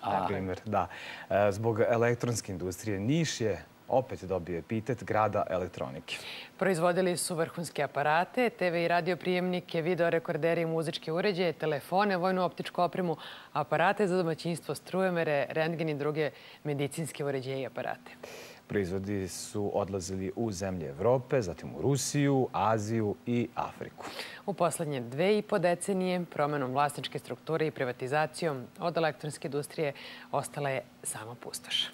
na primjer, da. Zbog elektronske industrije Niš je opet dobio epitet grada elektronike. Proizvodili su vrhunske aparate, TV i radio prijemnike, video rekordere i muzičke uređaje, telefone, vojnu optičku opremu, aparate za domaćinstvo, strujomere, rentgen i druge medicinske uređaje i aparate. Proizvodi su odlazili u zemlje Evrope, zatim u Rusiju, Aziju i Afriku. U poslednje 2,5 decenije promenom vlasničke strukture i privatizacijom od elektronske industrije ostala je samo pustoš.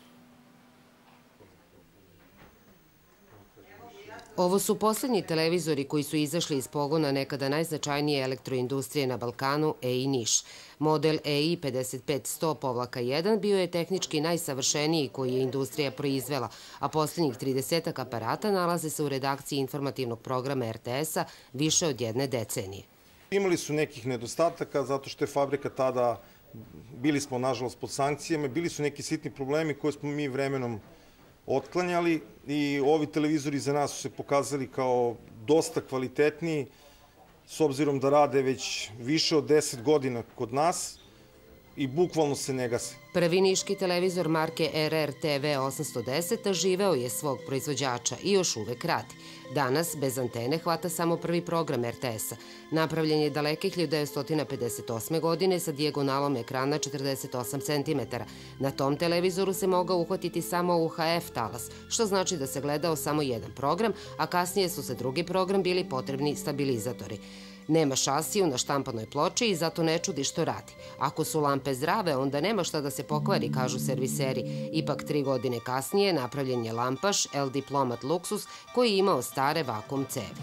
Ovo su poslednji televizori koji su izašli iz pogona nekada najznačajnije elektroindustrije na Balkanu, EI Niš. Model EI 55-100-1 bio je tehnički najsavršeniji koji je industrija proizvela, a poslednjih 30 aparata nalaze se u redakciji informativnog programa RTS-a više od jedne decenije. Imali su nekih nedostataka zato što je fabrika tada, bili smo nažalost pod sankcijama, bili su neki sitni problemi koje smo mi vremenom otklanjali i ovi televizori za nas su se pokazali kao dosta kvalitetniji s obzirom da rade već više od 10 godina kod nas i bukvalno se ne gase. Prvi niški televizor marke RRTV 810 živeo je svog proizvođača i još uvek radi. Danas, bez antene, hvata samo prvi program RTS-a. Napravljen je daleke 1958. godine sa dijagonalom ekrana 48 cm. Na tom televizoru se mogao uhvatiti samo UHF talas, što znači da se gledao samo jedan program, a kasnije su za drugi program bili potrebni stabilizatori. Nema šasiju na štampanoj ploči i zato ne čudi što radi. Ako su lampe zdrave, onda nema šta da se pokvari, kažu serviseri. Ipak 3 godine kasnije napravljen je lampaš L Diplomat Luxus koji je imao stare vakuum cevi.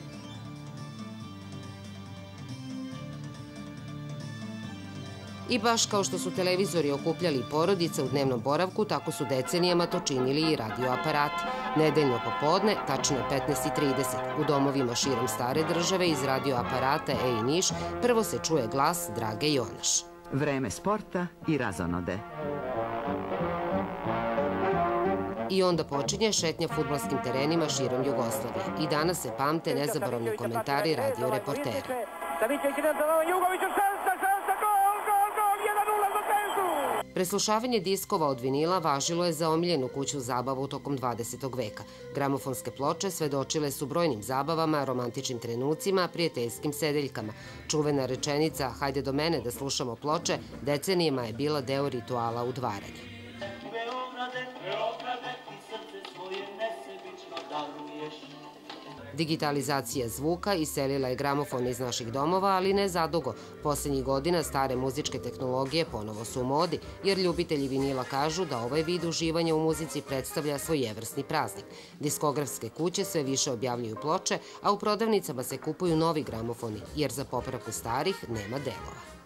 I baš kao što su televizori okupljali porodice u dnevnom boravku, tako su decenijama to činili i radioaparati. Nedeljno popodne, tačno 15:30, u domovima širom stare države iz radioaparata EI Niš prvo se čuje glas Drage Jonaš. Vreme sporta i razonode. I onda počinje šetnja fudbalskim terenima širom Jugoslavije. I danas se pamte nezaboravni komentari radio reportera. Preslušavanje diskova od vinila važilo je za omiljenu kućnu zabavu tokom 20. veka. Gramofonske ploče svedočile su brojnim zabavama, romantičnim trenucima, prijateljskim sedeljkama. Čuvena rečenica "Hajde do mene da slušamo ploče" decenijima je bila deo rituala udvaranja. Digitalizacija zvuka iselila je gramofon iz naših domova, ali ne zadugo. Poslednjih godina stare muzičke tehnologije ponovo su u modi, jer ljubitelji vinila kažu da ovaj vid uživanja u muzici predstavlja svojevrsni praznik. Diskografske kuće sve više objavljuju ploče, a u prodavnicama se kupuju novi gramofoni, jer za popravku starih nema delova.